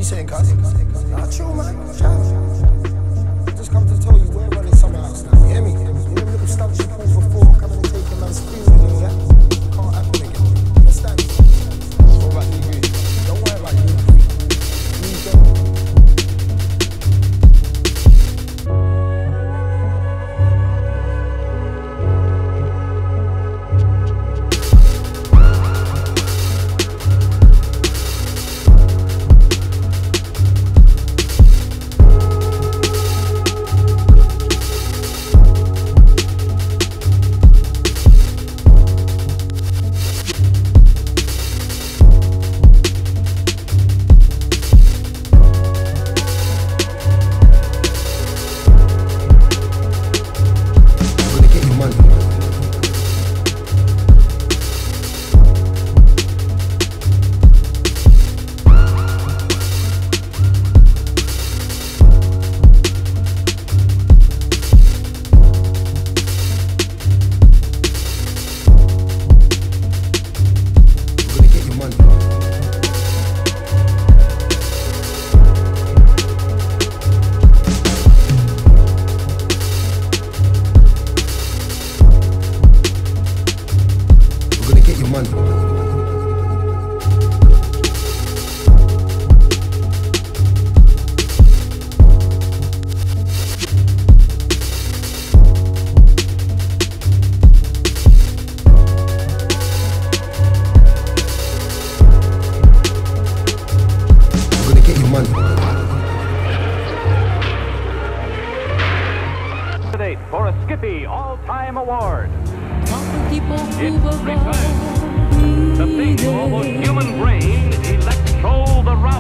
You saying, cuz? Nah, chill, man. Chill. Just come to tell you we're running somewhere else now. You hear me? You know them little stunts you pulled before, coming and taking man's screens and all that? Can't happen again. Understand? What about you? Don't worry about you. You don't. For a Skippy All-Time Award. It returns the big, almost human brain, Electro the